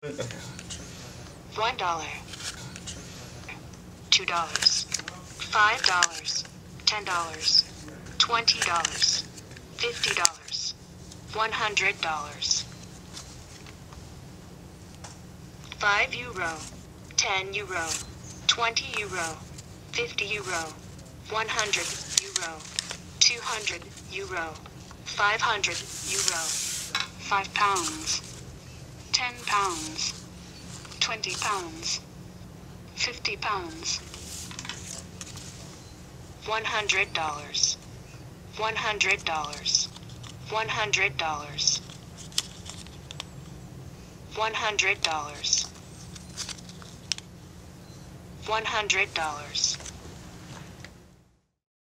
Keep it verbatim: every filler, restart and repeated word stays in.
One dollar. Two dollars. Five dollars. Ten dollars. Twenty dollars. Fifty dollars. One hundred dollars. Five euro. Ten euro. Twenty euro. Fifty euro. One hundred euro. Two hundred euro. Five hundred euro. Five pounds. Ten pounds. Twenty pounds. Fifty pounds. One hundred dollars. One hundred dollars. One hundred dollars. One hundred dollars. One hundred dollars.